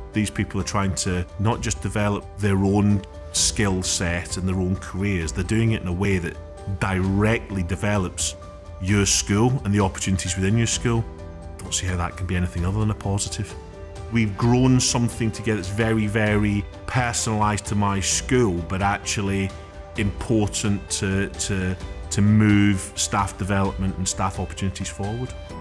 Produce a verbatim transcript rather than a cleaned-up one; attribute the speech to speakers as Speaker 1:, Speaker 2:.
Speaker 1: These people are trying to not just develop their own skill set and their own careers, they're doing it in a way that directly develops your school and the opportunities within your school. Don't see how that can be anything other than a positive. We've grown something together that's very, very personalised to my school, but actually important to, to, to move staff development and staff opportunities forward.